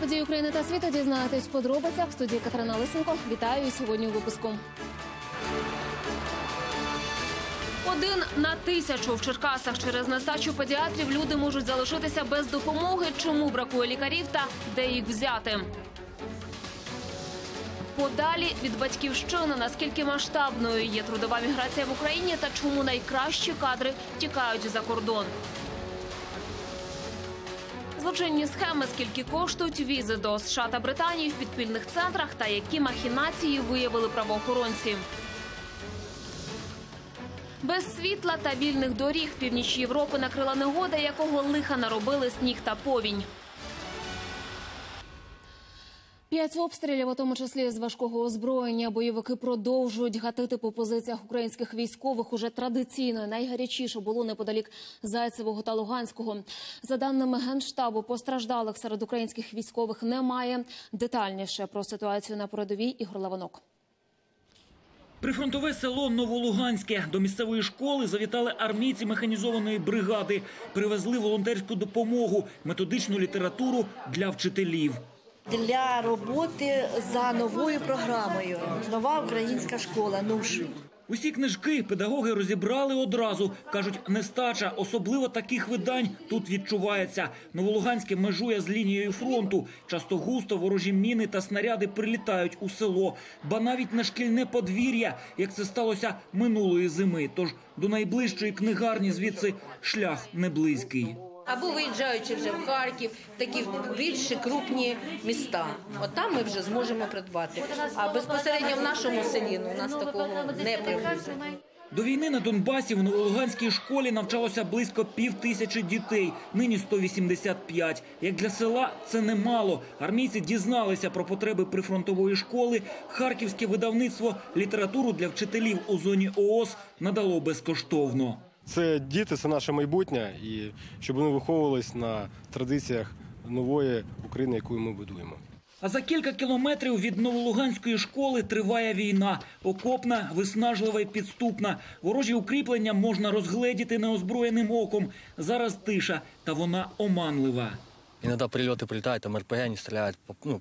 події України та світу дізнаєтесь в подробицях. В студії Катерина Лисенко. Вітаю сьогодні у випуску. 1 на 1000 в Черкасах. Через нестачу педіатрів люди можуть залишитися без допомоги. Чому бракує лікарів та де їх взяти? Подалі від батьківщини. Наскільки масштабною є трудова міграція в Україні та чому найкращі кадри тікають за кордон? Злочинні схеми, скільки коштують візи до США та Британії в підпільних центрах та які махінації виявили правоохоронці. Без світла та вільних доріг північ Європи накрила негода, якого лиха наробили сніг та повінь. 5 обстрілів, у тому числі з важкого озброєння. Бойовики продовжують гатити по позиціях українських військових. Уже традиційно найгарячіше було неподалік Зайцевого та Луганського. За даними Генштабу, постраждалих серед українських військових немає. Детальніше про ситуацію на передовій Ігор Лаванок. Прифронтове село Новолуганське. До місцевої школи завітали армійці механізованої бригади. Привезли волонтерську допомогу, методичну літературу для вчителів. Для роботи за новою програмою «Нова українська школа» НУШ. Усі книжки педагоги розібрали одразу. Кажуть, нестача, особливо таких видань, тут відчувається. Новолуганське межує з лінією фронту. Часто густо ворожі міни та снаряди прилітають у село. Ба навіть на шкільне подвір'я, як це сталося минулої зими. Тож до найближчої книгарні звідси шлях не близький. Або виїжджаючи вже в Харків, такі більші крупні міста. От там ми вже зможемо придбати. А безпосередньо в нашому селі у нас такого не привозять. До війни на Донбасі в Новолуганській школі навчалося близько 5000 дітей, нині 185. Як для села це немало. Армійці дізналися про потреби прифронтової школи. Харківське видавництво літературу для вчителів у зоні ООС надало безкоштовно. Це діти, це наше майбутнє, і щоб вони виховувались на традиціях нової України, яку ми будуємо. А за кілька кілометрів від Новолуганської школи триває війна. Окопна, виснажлива і підступна. Ворожі укріплення можна розгледіти неозброєним оком. Зараз тиша, та вона оманлива. Иногда прилеты прилетают, там РПГ не стреляют,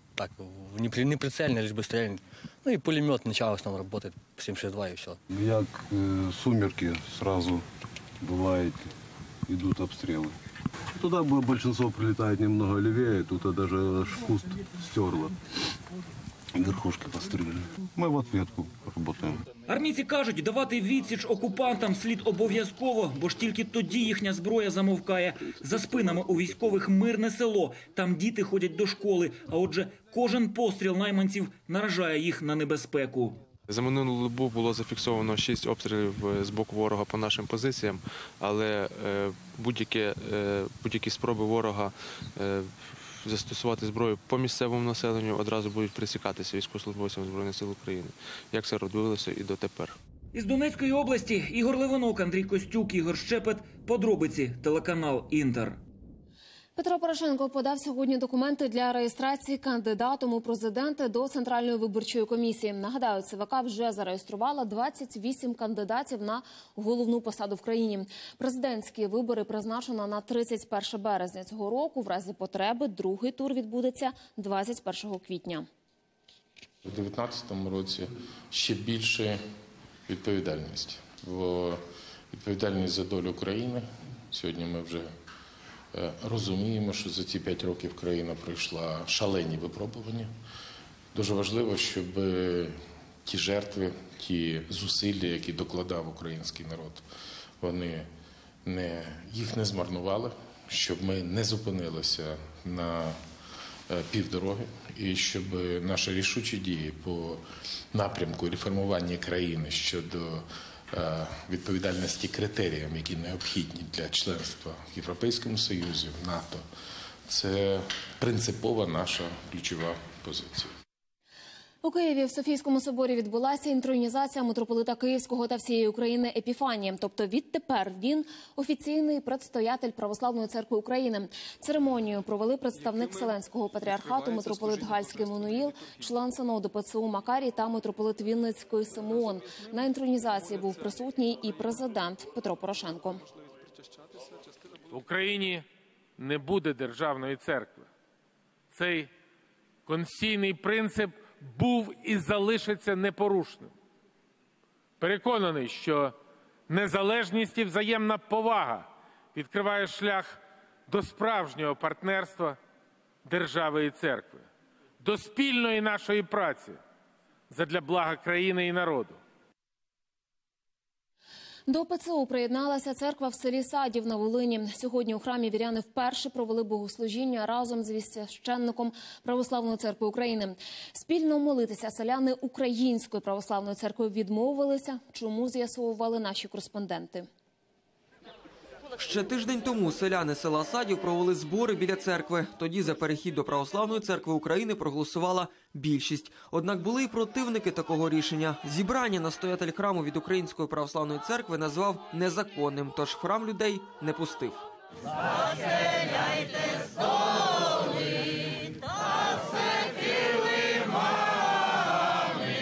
не прицельно, лишь бы стреляют. Ну и пулемет начало в основном работает, 7,62 и все. Як сумерки, сразу бывает, идут обстрелы. Туда большинство прилетает немного левее, тут даже аж куст стерло. Верхушки постріляли. Ми в ответку працюємо. Армійці кажуть, давати відсіч окупантам слід обов'язково, бо ж тільки тоді їхня зброя замовкає. За спинами у військових мирне село, там діти ходять до школи, а отже кожен постріл найманців наражає їх на небезпеку. За минулу добу було зафіксовано 6 обстрілів з боку ворога по нашим позиціям, але будь-які спроби ворога застосувати зброю по місцевому населенню одразу будуть присікатися військовослужбовцям Збройних сил України. Як це робилося і дотепер. Із Донецької області Ігор Левинок, Андрій Костюк, Ігор Щепет. Подробиці, телеканал «Інтер». Петро Порошенко подав сьогодні документи для реєстрації кандидатом у президенти до Центральної виборчої комісії. Нагадаю, ЦВК вже зареєструвала 28 кандидатів на головну посаду в країні. Президентські вибори призначено на 31 березня цього року. В разі потреби другий тур відбудеться 21 квітня. У 2019 році ще більше відповідальність. Відповідальність за долю країни. Сьогодні ми вже розуміємо, що за ці 5 років країна пройшла шалені випробування. Дуже важливо, щоб ті жертви, ті зусилля, які докладав український народ, їх не змарнували, щоб ми не зупинилися на півдороги і щоб наші рішучі дії по напрямку реформування країни щодо відповідальності критеріям, які необхідні для членства в Європейському Союзі, в НАТО. Це принципова наша ключова позиція. У Києві в Софійському соборі відбулася інтронізація митрополита Київського та всієї України Епіфанії. Тобто відтепер він офіційний предстоятель Православної церкви України. Церемонію провели представник Вселенського патріархату митрополит Гальський Мануїл, член синоду ПЦУ Макарій та митрополит Вінницький Симеон. На інтронізації був присутній і президент Петро Порошенко. В Україні не буде державної церкви. Цей конституційний принцип був і залишиться непорушним. Переконаний, що незалежність і взаємна повага відкриває шлях до справжнього партнерства держави і церкви, до спільної нашої праці задля блага країни і народу. До ПЦУ приєдналася церква в селі Садів на Волині. Сьогодні у храмі віряни вперше провели богослужіння разом з священником Православної церкви України. Спільно молитися селяни Української Православної церкви відмовилися. Чому, з'ясовували наші кореспонденти. Ще тиждень тому селяни села Садів провели збори біля церкви. Тоді за перехід до Православної церкви України проголосувала більшість. Однак були і противники такого рішення. Зібрання настоятель храму від Української Православної церкви назвав незаконним, тож в храм людей не пустив. Заселяйте столи, та все килимами,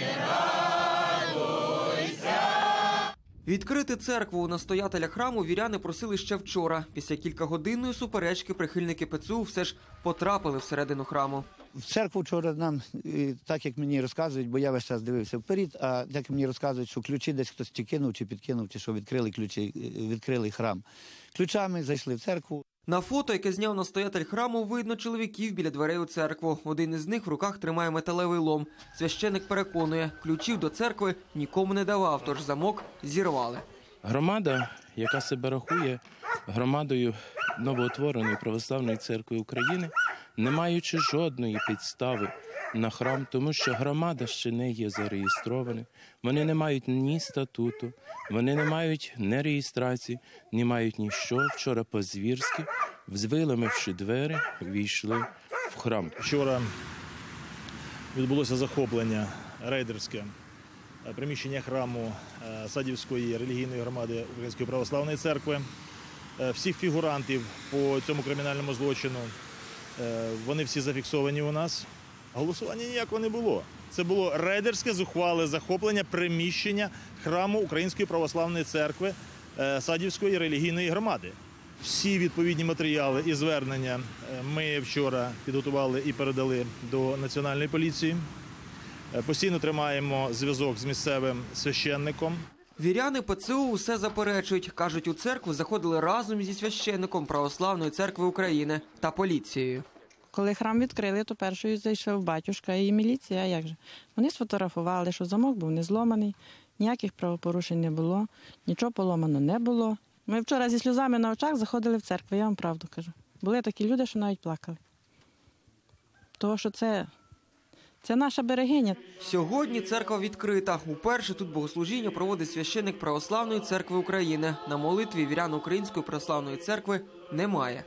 радуйся. Відкрити церкву у настоятеля храму віряни просили ще вчора. Після кількагодинної суперечки прихильники ПЦУ все ж потрапили всередину храму. В церкву вчора нам, так як мені розказують, бо я весь час дивився вперед, а так як мені розказують, що ключі десь хтось чи кинув, чи підкинув, чи що відкрили храм. Ключами зайшли в церкву. На фото, яке зняв настоятель храму, видно чоловіків біля дверей у церкву. Один із них в руках тримає металевий лом. Священик переконує, ключів до церкви нікому не давав, тож замок зірвали. Громада, яка себе рахує громадою новоутвореної Православної церкви України, не маючи жодної підстави на храм, тому що громада ще не є зареєстрована, вони не мають ні статуту, вони не мають ні реєстрації, не мають ніщо. Вчора по-звірськи, виламавши двері, війшли в храм. Вчора відбулося захоплення рейдерське приміщення храму Садівської релігійної громади Української Православної церкви. Всіх фігурантів по цьому кримінальному злочину, вони всі зафіксовані у нас. Голосування ніякого не було. Це було рейдерське, зухвале захоплення приміщення храму Української Православної церкви Садівської релігійної громади. Всі відповідні матеріали і звернення ми вчора підготували і передали до Національної поліції. Постійно тримаємо зв'язок з місцевим священником. Віряни ПЦУ усе заперечують. Кажуть, у церкву заходили разом зі священником Православної церкви України та поліцією. Коли храм відкрили, то першою зайшов батюшка і міліція, а як же? Вони сфотографували, що замок був не зломаний, ніяких правопорушень не було, нічого поломано не було. Ми вчора зі сльозами на очах заходили в церкву, я вам правду кажу. Були такі люди, що навіть плакали. Тому що це наша берегиня. Сьогодні церква відкрита. Уперше тут богослужіння проводить священник Православної церкви України. На молитві вірян Української Православної церкви немає.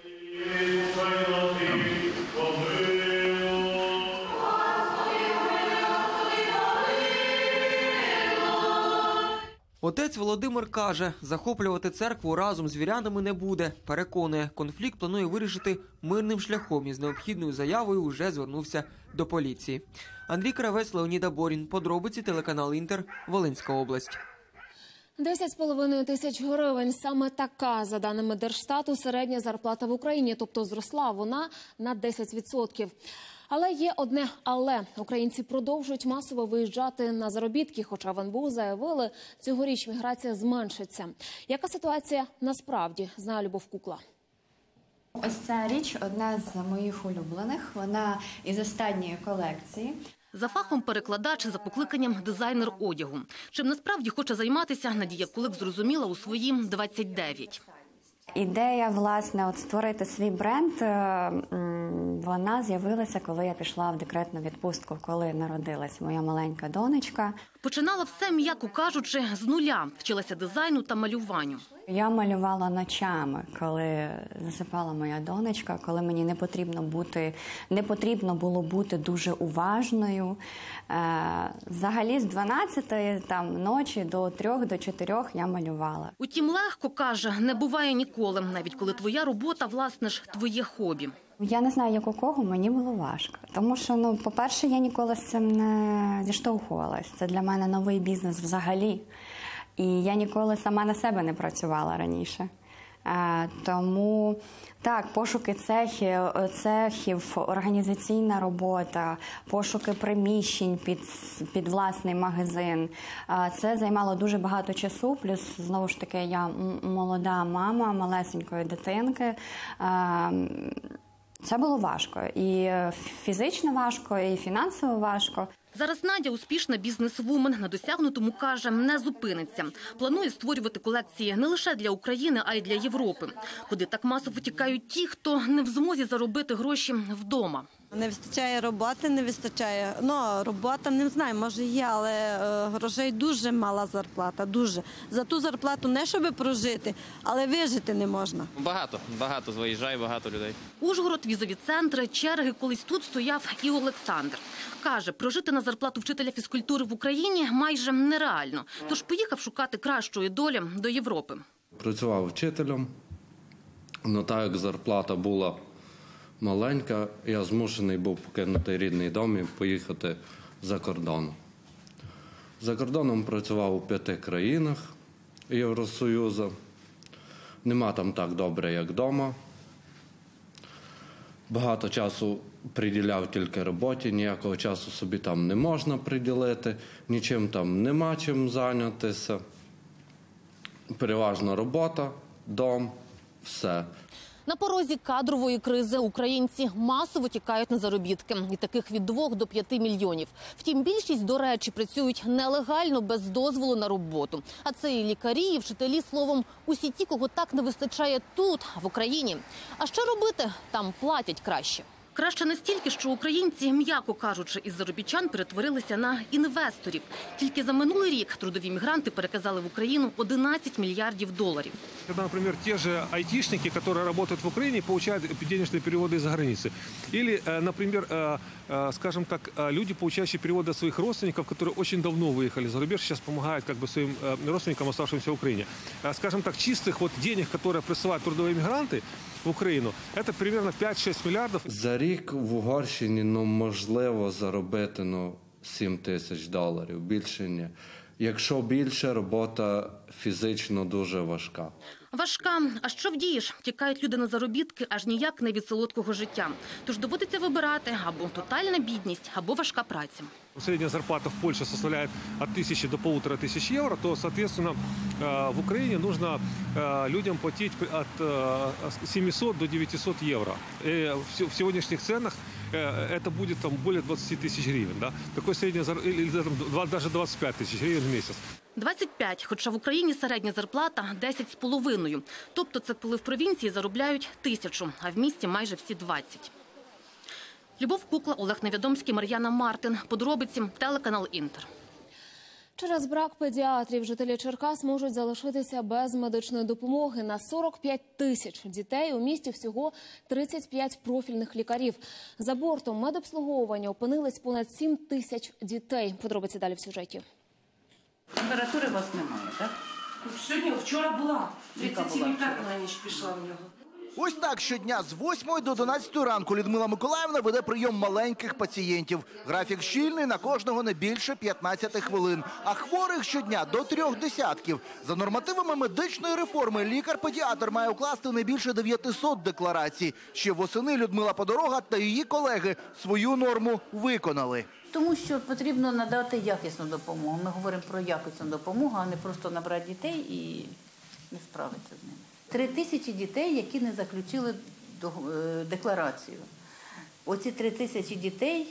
Отець Володимир каже, захоплювати церкву разом з вірянами не буде. Переконує, конфлікт планує вирішити мирним шляхом і з необхідною заявою вже звернувся до поліції. Андрій Кравець, Леонід Аборін. Подробиці, телеканал «Інтер», Волинська область. 10,5 тисяч гривень. Саме така, за даними Держстату, середня зарплата в Україні. Тобто зросла вона на 10%. Але є одне «але». Українці продовжують масово виїжджати на заробітки, хоча в НБУ заявили, цьогоріч міграція зменшиться. Яка ситуація насправді, знає Любов Кукла. Ось ця річ одна з моїх улюблених. Вона із останньої колекції. За фахом перекладач, за покликанням дизайнер одягу. Чим насправді хоче займатися, Надія Кулик зрозуміла у свої 29. Ідея, власне, створити свій бренд, вона з'явилася, коли я пішла в декретну відпустку, коли народилась моя маленька донечка. Починала все, м'яко кажучи, з нуля. Вчилася дизайну та малюванню. Я малювала ночами, коли засипала моя донечка, коли мені не потрібно було бути дуже уважною. Взагалі з 12-ї ночі до 3, до 4 я малювала. Утім, легко, каже, не буває ніколи, навіть коли твоя робота, власне ж, твоє хобі. Я не знаю, як у кого, мені було важко. Тому що, по-перше, я ніколи з цим не зіштовхувалась. Це для мене новий бізнес взагалі. І я ніколи сама на себе не працювала раніше. Тому так, пошуки цехів, організаційна робота, пошуки приміщень під власний магазин. Це займало дуже багато часу, плюс, знову ж таки, я молода мама малесенької дитинки. Це було важко. І фізично важко, і фінансово важко. Зараз Надя – успішна бізнес-вумен. На досягнутому, каже, не зупиниться. Планує створювати колекції не лише для України, а й для Європи, куди так масово тікають ті, хто не в змозі заробити гроші вдома. Не вистачає роботи, не вистачає. Робота, не знаю, може є, але грошей дуже мала зарплата, дуже. За ту зарплату не щоб прожити, але вижити не можна. Багато виїжджає, багато людей. Ужгород, візові центри, черги. Колись тут стояв і Олександр. Каже, прожити на зарплату вчителя фізкультури в Україні майже нереально. Тож поїхав шукати кращої долі до Європи. Працював вчителем, але так як зарплата була маленька, я змушений був покинути рідний дом і поїхати за кордон. За кордоном працював у 5 країнах Євросоюзу. Нема там так добре, як вдома. Багато часу приділяв тільки роботі, ніякого часу собі там не можна приділити, нічим там нема чим зайнятися. Переважно робота, дом, все. На порозі кадрової кризи українці масово тікають на заробітки. І таких від 2 до 5 мільйонів. Втім, більшість, до речі, працюють нелегально, без дозволу на роботу. А це і лікарі, і вчителі, словом, усі ті, кого так не вистачає тут, в Україні. А що робити? Там платять краще. Краще настільки, що українці, м'яко кажучи, із заробітчан перетворилися на інвесторів. Тільки за минулий рік трудові мігранти переказали в Україну 11 мільярдів доларів. Когда, например, те же айтишники, которые работают в Украине, получают денежные переводы из-за границы. Или, например, скажем так, люди, получающие переводы от своих родственников, которые очень давно выехали за рубеж, сейчас помогают своим родственникам, оставшимся в Украине. Скажем так, чистых денег, которые присылают трудовые мигранты в Україну, це примерно 5-6 мільярдів. За рік в Угорщині, можливо, заробити $7 тисяч, більше ні. Якщо більше, робота фізично дуже важка. Важка. А що вдієш? Тікають люди на заробітки аж ніяк не від солодкого життя. Тож доводиться вибирати або тотальна бідність, або важка праця. Средняя зарплата в Польше составляет от 1000 до 1500 евро, то, соответственно, в Украине нужно людям платить от 700 до 900 евро. И в сегодняшних ценах это будет более 20 тысяч гривен. Да? Такой средняя зарплата, даже 25 тысяч гривен в месяц. 25, хоча в Україні середня зарплата 10,5. Тобто це коли в провінції заробляють 1000, а в місті майже всі 20. Любов Кукла, Олег Невідомський, Мар'яна Мартин. Подробиці, телеканал «Інтер». Через брак педіатрів жителі Черкас можуть залишитися без медичної допомоги. На 45 тисяч дітей у місті всього 35 профільних лікарів. За бортом медобслуговування опинились понад 7 тисяч дітей. Подробиці далі в сюжеті. Температури у вас немає, так? Сьогодні, вчора була. 37,5 на ніч пішла в нього. Ось так щодня з 8 до 11 ранку Людмила Миколаївна веде прийом маленьких пацієнтів. Графік щільний, на кожного не більше 15 хвилин. А хворих щодня до 3 десятків. За нормативами медичної реформи лікар-педіатр має укласти не більше 900 декларацій. Ще восени Людмила Подорога та її колеги свою норму виконали. Тому що потрібно надати якісну допомогу. Ми говоримо про якісну допомогу, а не просто набрати дітей і не справитися з ними. 3000 дітей, які не заключили декларацію. Оці 3000 дітей,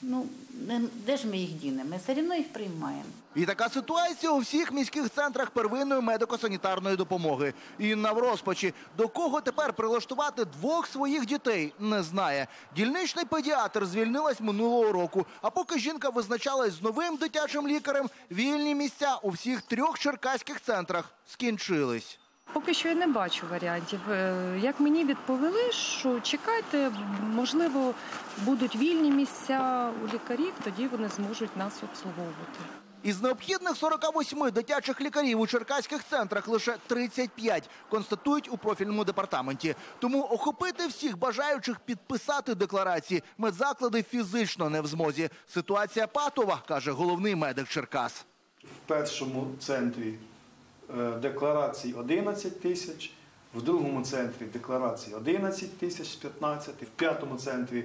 де ж ми їх дінемо? Ми все одно їх приймаємо. І така ситуація у всіх міських центрах первинної медико-санітарної допомоги. Інна в розпачі. До кого тепер прилаштувати 2 своїх дітей, не знає. Дільничний педіатр звільнилась минулого року. А поки жінка визначалась з новим дитячим лікарем, вільні місця у всіх 3 черкаських центрах скінчились. Поки що я не бачу варіантів. Як мені відповіли, що чекайте, можливо, будуть вільні місця у лікарів, тоді вони зможуть нас обслуговувати. Із необхідних 48 дитячих лікарів у черкаських центрах лише 35, констатують у профільному департаменті. Тому охопити всіх бажаючих підписати декларації медзаклади фізично не в змозі. Ситуація патова, каже головний медик Черкас. В першому центрі декларацій 11 тисяч, в другому центрі декларації 11 тисяч з 15, в п'ятому центрі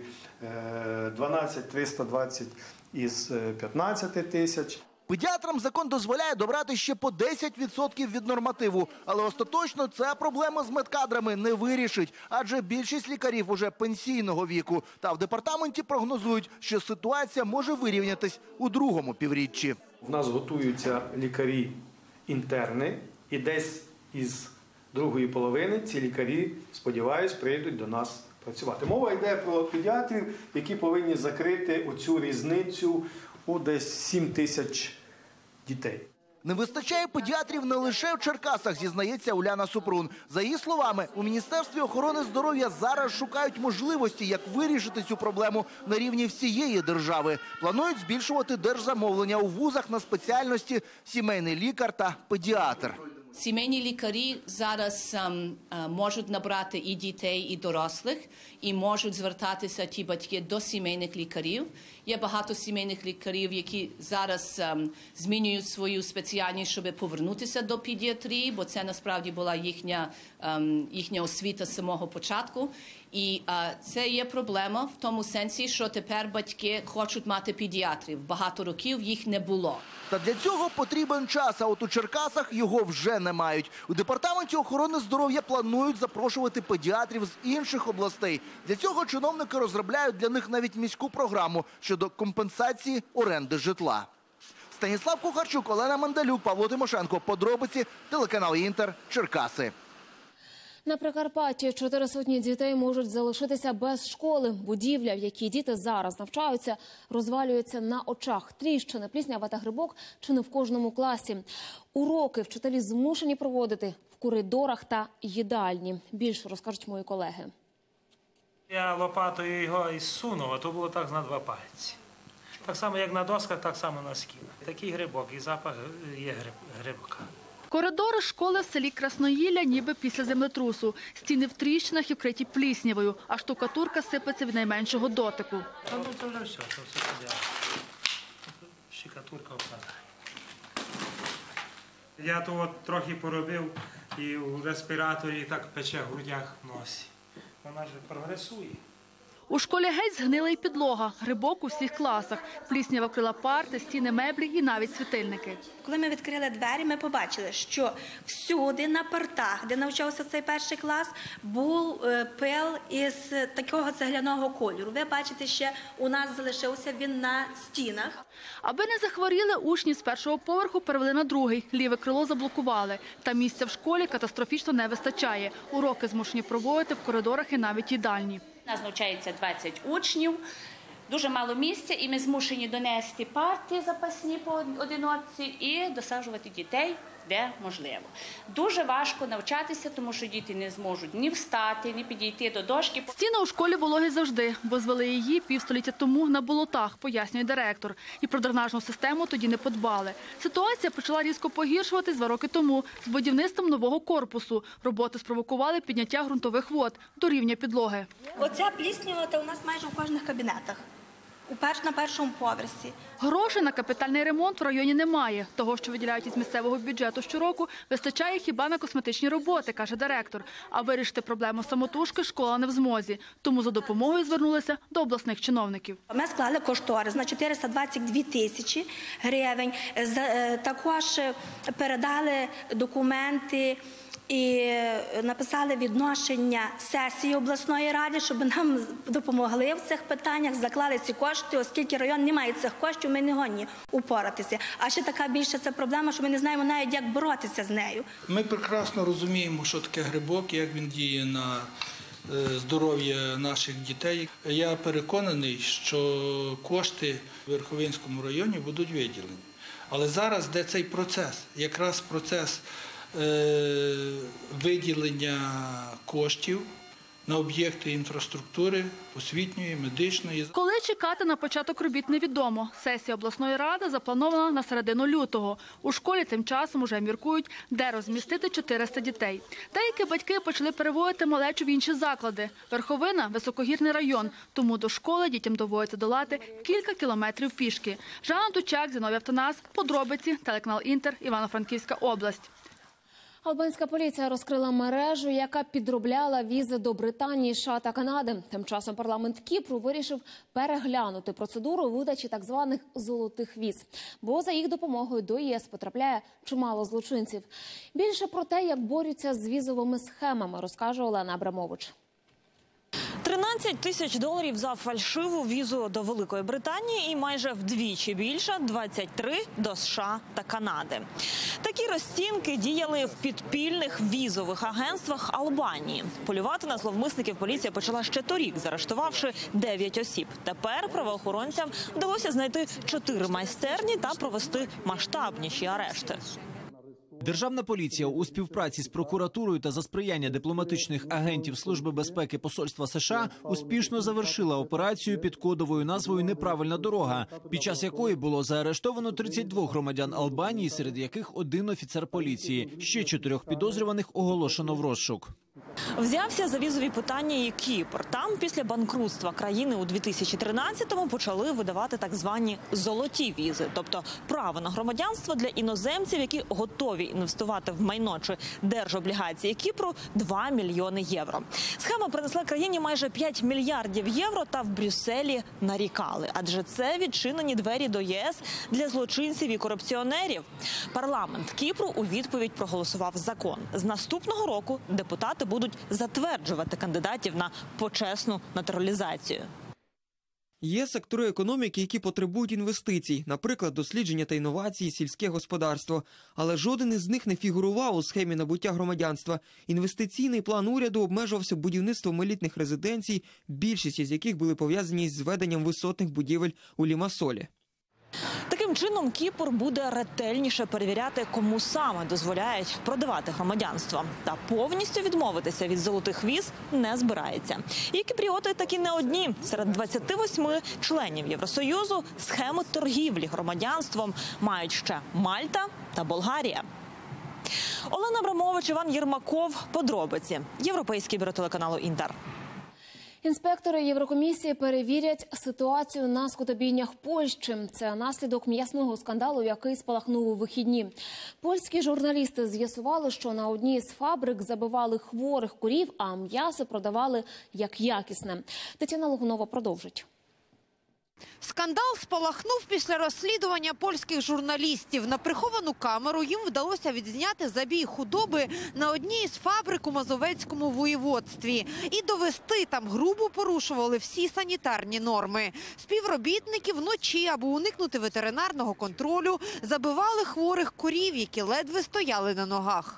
12 320 із 15 тисяч. Педіатрам закон дозволяє добрати ще по 10% від нормативу. Але остаточно ця проблема з медкадрами не вирішить, адже більшість лікарів уже пенсійного віку. Та в департаменті прогнозують, що ситуація може вирівнятись у другому півріччі. В нас готуються лікарі-інтерни, і десь із другої половини ці лікарі, сподіваюсь, прийдуть до нас працювати. Мова йде про педіатрів, які повинні закрити оцю різницю у десь 7 тисяч дітей. Не вистачає педіатрів не лише в Черкасах, зізнається Уляна Супрун. За її словами, у Міністерстві охорони здоров'я зараз шукають можливості, як вирішити цю проблему на рівні всієї держави. Планують збільшувати держзамовлення у вузах на спеціальності сімейний лікар та педіатр. Сімейні лікарі зараз можуть набрати і дітей, і дорослих, і можуть звертатися ті батьки до сімейних лікарів. Є багато сімейних лікарів, які зараз змінюють свою спеціальність, щоб повернутися до педіатрії, бо це насправді була їхня освіта з самого початку. І це є проблема в тому сенсі, що тепер батьки хочуть мати педіатрів. Багато років їх не було. Та для цього потрібен час, а от у Черкасах його вже не мають. У департаменті охорони здоров'я планують запрошувати педіатрів з інших областей. Для цього чиновники розробляють для них навіть міську програму щодо компенсації оренди житла. Станіслав Кухарчук, Олена Мандалюк, Павло Тимошенко. Подробиці, телеканал «Інтер», Черкаси. На Прикарпатті 400 дітей можуть залишитися без школи. Будівля, в якій діти зараз навчаються, розвалюється на очах. Тріщини, пліснява та грибок чи не в кожному класі. Уроки вчителі змушені проводити в коридорах та їдальні. Більше розкажуть мої колеги. Я лопатою його і зсунув, а то було так на 2 пальці. Так само, як на досках, так само на стінах. Такий грибок, і запах є грибка. Коридори школи в селі Красноїлля ніби після землетрусу. Стіни в тріщинах і вкриті пліснявою, а штукатурка сипеться від найменшого дотику. Це вже все, це все подіяло. Штукатурка впадає. Я тут трохи поробив і у респіраторі так пече в грудях в носі. Вона ж прогресує. У школі геть згнила й підлога, грибок у всіх класах. Пліснява вкрила парти, стіни, меблі і навіть світильники. Коли ми відкрили двері, ми побачили, що всюди на партах, де навчався цей перший клас, був пил із такого цегляного кольору. Ви бачите, ще у нас залишився він на стінах. Аби не захворіли, учні з першого поверху перевели на другий. Ліве крило заблокували. Та місця в школі катастрофічно не вистачає. Уроки змушені проводити в коридорах і навіть їдальні. У нас навчається 20 учнів, дуже мало місця, і ми змушені донести парти запасні по одиночці і досаджувати дітей, де можливо. Дуже важко навчатися, тому що діти не зможуть ні встати, ні підійти до дошки. Стіна у школі вологі завжди, бо звели її півстоліття тому на болотах, пояснює директор. І про дренажну систему тоді не подбали. Ситуація почала різко погіршуватись 2 роки тому з будівництвом нового корпусу. Роботи спровокували підняття ґрунтових вод до рівня підлоги. Оця пліснява у нас майже у кожних кабінетах. На першому поверсі. Грошей на капітальний ремонт в районі немає. Того, що виділяють із місцевого бюджету щороку, вистачає хіба на косметичні роботи, каже директор. А вирішити проблему самотужки школа не в змозі. Тому за допомогою звернулися до обласних чиновників. Ми склали кошторис на 422 тисячі гривень. Також передали документи і написали відношення сесії обласної ради, щоб нам допомогли в цих питаннях, заклали ці кошти, оскільки район не має цих коштів, ми не гонні упоратися. А ще така більша це проблема, що ми не знаємо навіть, як боротися з нею. Ми прекрасно розуміємо, що таке грибок, як він діє на здоров'я наших дітей. Я переконаний, що кошти в Верховинському районі будуть виділені. Але зараз де цей процес? Якраз процес виділення коштів на об'єкти інфраструктури, освітньої, медичної. Коли чекати на початок робіт невідомо. Сесія обласної ради запланована на середину лютого. У школі тим часом уже міркують, де розмістити 400 дітей. Деякі батьки почали переводити малечу в інші заклади. Верховина – високогірний район, тому до школи дітям доводиться долати кілька кілометрів пішки. Жанна Дучак, Зіновій Автонас, подробиці, телеканал «Інтер», Івано-Франківська область. Албанська поліція розкрила мережу, яка підробляла візи до Британії, США та Канади. Тим часом парламент Кіпру вирішив переглянути процедуру видачі так званих «золотих віз». Бо за їх допомогою до ЄС потрапляє чимало злочинців. Більше про те, як борються з візовими схемами, розкаже Олена Абрамович. $13 тисяч за фальшиву візу до Великої Британії і майже вдвічі більше – 23 до США та Канади. Такі розцінки діяли в підпільних візових агентствах Албанії. Полювати на зловмисників поліція почала ще торік, заарештувавши 9 осіб. Тепер правоохоронцям вдалося знайти 4 майстерні та провести масштабніші арешти. Державна поліція у співпраці з прокуратурою та за сприяння дипломатичних агентів Служби безпеки Посольства США успішно завершила операцію під кодовою назвою «Неправильна дорога», під час якої було заарештовано 32 громадян Албанії, серед яких 1 офіцер поліції. Ще 4 підозрюваних оголошено в розшук. Взявся за візові питання і Кіпр. Там після банкрутства країни у 2013-му почали видавати так звані «золоті візи», тобто право на громадянство для іноземців, які готові інвестувати в майно чи держоблігації Кіпру 2 мільйони євро. Схема принесла країні майже 5 мільярдів євро, та в Брюсселі нарікали. Адже це відчинені двері до ЄС для злочинців і корупціонерів. Парламент Кіпру у відповідь проголосував закон. З наступного року депутати будуть затверджувати кандидатів на почесну натуралізацію. Є сектори економіки, які потребують інвестицій, наприклад, дослідження та інновації, сільське господарство. Але жоден із них не фігурував у схемі набуття громадянства. Інвестиційний план уряду обмежувався будівництвом елітних резиденцій, більшість із яких були пов'язані з зведенням висотних будівель у Лімасолі. Таким чином, Кіпр буде ретельніше перевіряти, кому саме дозволяють продавати громадянство. Та повністю відмовитися від золотих віз не збирається. І кіпріоти такі не одні. Серед 28 членів Євросоюзу схеми торгівлі громадянством мають ще Мальта та Болгарія. Олена Абрамович, Іван Єрмаков. Подробиці. Європейське бюро телеканалу «Інтер». Інспектори Єврокомісії перевірять ситуацію на скотобійнях Польщі. Це наслідок м'ясного скандалу, який спалахнув у вихідні. Польські журналісти з'ясували, що на одній з фабрик забивали хворих курів, а м'ясо продавали як якісне. Тетяна Логунова продовжить. Скандал спалахнув після розслідування польських журналістів. На приховану камеру їм вдалося відзняти забій худоби на одній із фабрик у Мазовецькому воєводстві. І довести, там грубо порушували всі санітарні норми. Співробітники вночі, аби уникнути ветеринарного контролю, забивали хворих курів, які ледве стояли на ногах.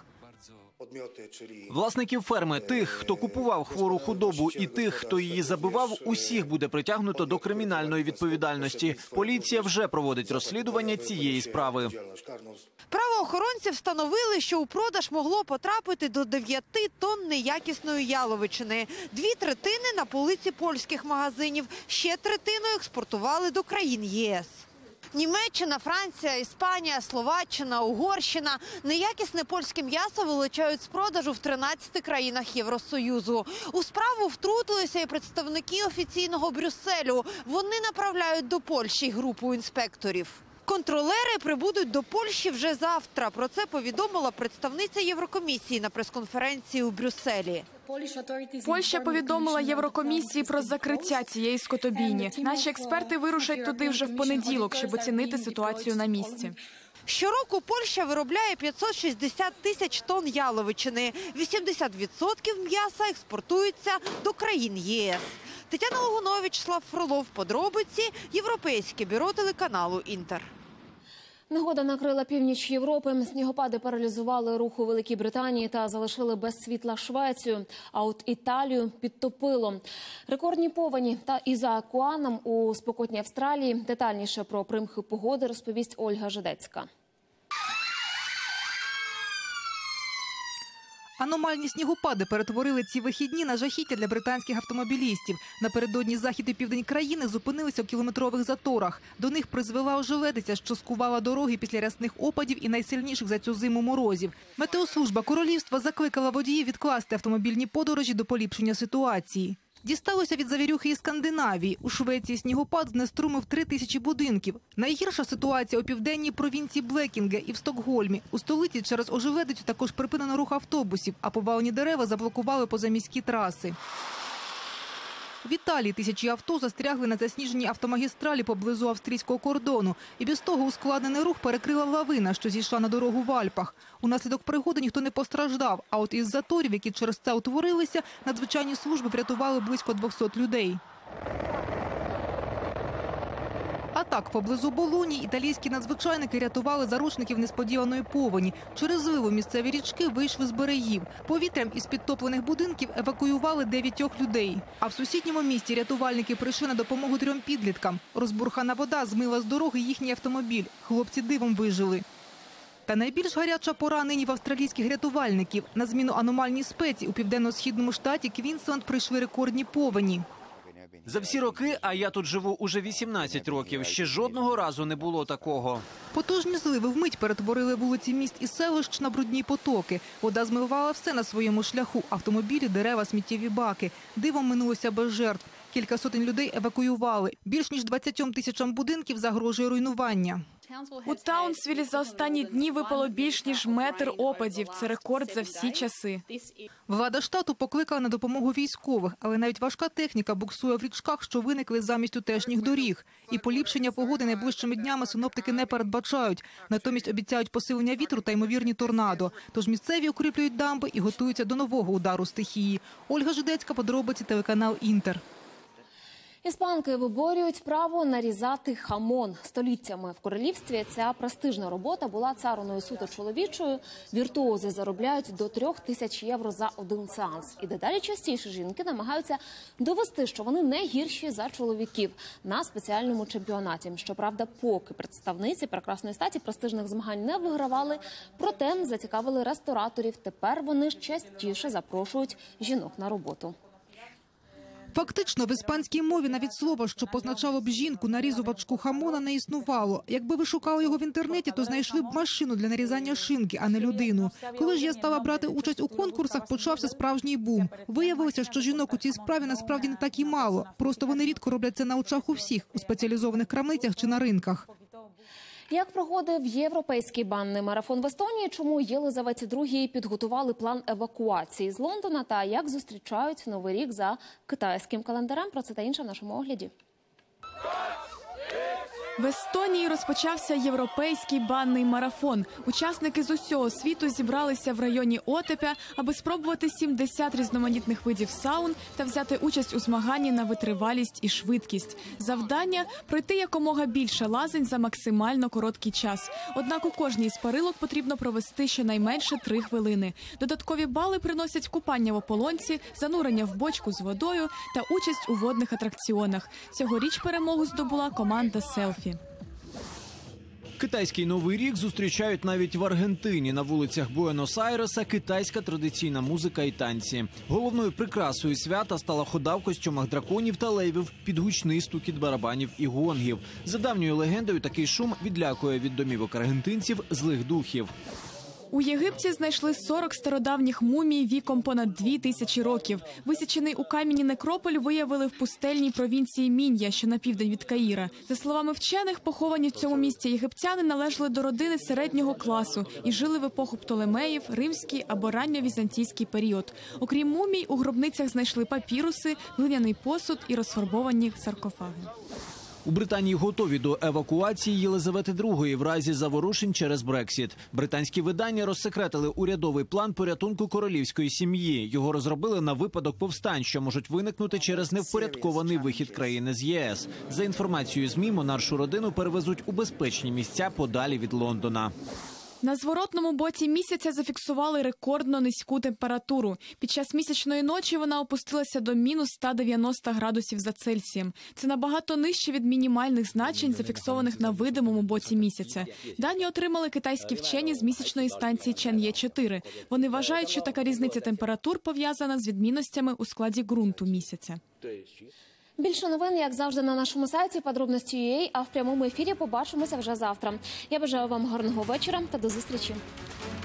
Власників ферми, тих, хто купував хвору худобу, і тих, хто її забивав, усіх буде притягнуто до кримінальної відповідальності. Поліція вже проводить розслідування цієї справи. Правоохоронці встановили, що у продаж могло потрапити до 9 тонн неякісної яловичини. 2/3 на полиці польських магазинів, ще 1/3 експортували до країн ЄС. Німеччина, Франція, Іспанія, Словаччина, Угорщина. Неякісне польське м'ясо вилучають з продажу в 13 країнах Євросоюзу. У справу втрутилися і представники офіційного Брюсселю. Вони направляють до Польщі групу інспекторів. Контролери прибудуть до Польщі вже завтра. Про це повідомила представниця Єврокомісії на прес-конференції у Брюсселі. Польща повідомила Єврокомісії про закриття цієї скотобійні. Наші експерти вирушать туди вже в понеділок, щоб оцінити ситуацію на місці. Щороку Польща виробляє 560 тисяч тонн яловичини. 80% м'яса експортується до країн ЄС. Тетяна Логунова, Вячеслав Фролов. Подробиці. Європейське бюро телеканалу «Інтер». Негода накрила північ Європи. Снігопади паралізували рух у Великій Британії та залишили без світла Швецію. А от Італію підтопило. Рекордні повені та із-за океаном у спекотній Австралії. Детальніше про примхи погоди розповість Ольга Жидецька. Аномальні снігопади перетворили ці вихідні на жахіття для британських автомобілістів. Напередодні захід і південь країни зупинилися у кілометрових заторах. До них призвела ожеледиця, що скувала дороги після рясних опадів і найсильніших за цю зиму морозів. Метеослужба королівства закликала водіїв відкласти автомобільні подорожі до поліпшення ситуації. Дісталося від завірюхи із Скандинавії. У Швеції снігопад знеструмив 3000 будинків. Найгірша ситуація у південній провінції Блекінге і в Стокгольмі. У столиці через ожеледицю також припинено рух автобусів, а повалені дерева заблокували позаміські траси. В Італії тисячі авто застрягли на засніженій автомагістралі поблизу австрійського кордону. І без того ускладнений рух перекрила лавина, що зійшла на дорогу в Альпах. Унаслідок пригоди ніхто не постраждав, а от із заторів, які через це утворилися, надзвичайні служби врятували близько 200 людей. А так, поблизу Болоні італійські надзвичайники рятували заручників несподіваної повені. Через зливу місцеві річки вийшли з берегів. Повітрям із підтоплених будинків евакуювали 9 людей. А в сусідньому місті рятувальники прийшли на допомогу 3 підліткам. Розбурхана вода змила з дороги їхній автомобіль. Хлопці дивом вижили. Та найбільш гаряча пора нині в австралійських рятувальників. На зміну аномальній спеці у південно-східному штаті Квінсленд прийшли рекордні повені. За всі роки, а я тут живу уже 18 років, ще жодного разу не було такого. Потужні зливи вмить перетворили вулиці міст і селищ на брудні потоки. Вода змивала все на своєму шляху – автомобілі, дерева, сміттєві баки. Дивом минулося без жертв. Кілька сотень людей евакуювали. Більш ніж 20 тисячам будинків загрожує руйнування. У Таунсвілі за останні дні випало більш ніж метр опадів. Це рекорд за всі часи. Влада штату покликала на допомогу військових, але навіть важка техніка буксує в річках, що виникли замість тутешніх доріг. І поліпшення погоди найближчими днями синоптики не передбачають. Натомість обіцяють посилення вітру та ймовірні торнадо. Тож місцеві укріплюють дамби і готуються до нового удару стихії. Ольга Жидецька, подробиці, телеканал «Інтер». Іспанки виборюють право нарізати хамон. Століттями в королівстві ця престижна робота була цариною суто чоловічою. Віртуози заробляють до 3000 євро за один сеанс. І дедалі частіше жінки намагаються довести, що вони не гірші за чоловіків на спеціальному чемпіонаті. Щоправда, поки представниці прекрасної статі престижних змагань не вигравали, проте зацікавили рестораторів. Тепер вони частіше запрошують жінок на роботу. Фактично, в іспанській мові навіть слово, що позначало б жінку, нарізувачку хамона, не існувало. Якби ви шукали його в інтернеті, то знайшли б машину для нарізання шинки, а не людину. Коли ж я стала брати участь у конкурсах, почався справжній бум. Виявилося, що жінок у цій справі насправді не так і мало. Просто вони рідко роблять це на очах у всіх, у спеціалізованих крамницях чи на ринках. Як проходив європейський банний марафон в Естонії, чому Єлизаветі II підготували план евакуації з Лондона та як зустрічають Новий рік за китайським календарем? Про це та інше в нашому огляді. В Естонії розпочався європейський банний марафон. Учасники з усього світу зібралися в районі Отепя, аби спробувати 70 різноманітних видів саун та взяти участь у змаганні на витривалість і швидкість. Завдання – пройти якомога більше лазень за максимально короткий час. Однак у кожній з парилок потрібно провести щонайменше 3 хвилини. Додаткові бали приносять купання в ополонці, занурення в бочку з водою та участь у водних атракціонах. Цьогоріч перемогу здобула команда «Селфі». Китайський Новий рік зустрічають навіть в Аргентині. На вулицях Буенос-Айреса китайська традиційна музика і танці. Головною прикрасою свята стала хода в костюмах драконів та левів під гучний стукіт барабанів і гонгів. За давньою легендою, такий шум відлякує від домівок аргентинців злих духів. У Єгипті знайшли 40 стародавніх мумій віком понад 2000 років. Висічений у камені некрополь виявили в пустельній провінції Мін'я, що на південь від Каїра. За словами вчених, поховані в цьому місці єгиптяни належали до родини середнього класу і жили в епоху Птолемеїв, римський або ранньовізантійський період. Окрім мумій, у гробницях знайшли папіруси, глиняний посуд і розфарбовані саркофаги. У Британії готові до евакуації Єлизавети II в разі заворушень через Брексіт. Британські видання розсекретили урядовий план порятунку королівської сім'ї. Його розробили на випадок повстань, що можуть виникнути через невпорядкований вихід країни з ЄС. За інформацією ЗМІ, монаршу родину перевезуть у безпечні місця подалі від Лондона. На зворотному боці місяця зафіксували рекордно низьку температуру. Під час місячної ночі вона опустилася до мінус 190 градусів за Цельсієм. Це набагато нижче від мінімальних значень, зафіксованих на видимому боці місяця. Дані отримали китайські вчені з місячної станції Чан'є-4. Вони вважають, що така різниця температур пов'язана з відмінностями у складі ґрунту місяця. Більше новин, як завжди, на нашому сайті подробності.ua, а в прямому ефірі побачимося вже завтра. Я бажаю вам гарного вечора та до зустрічі.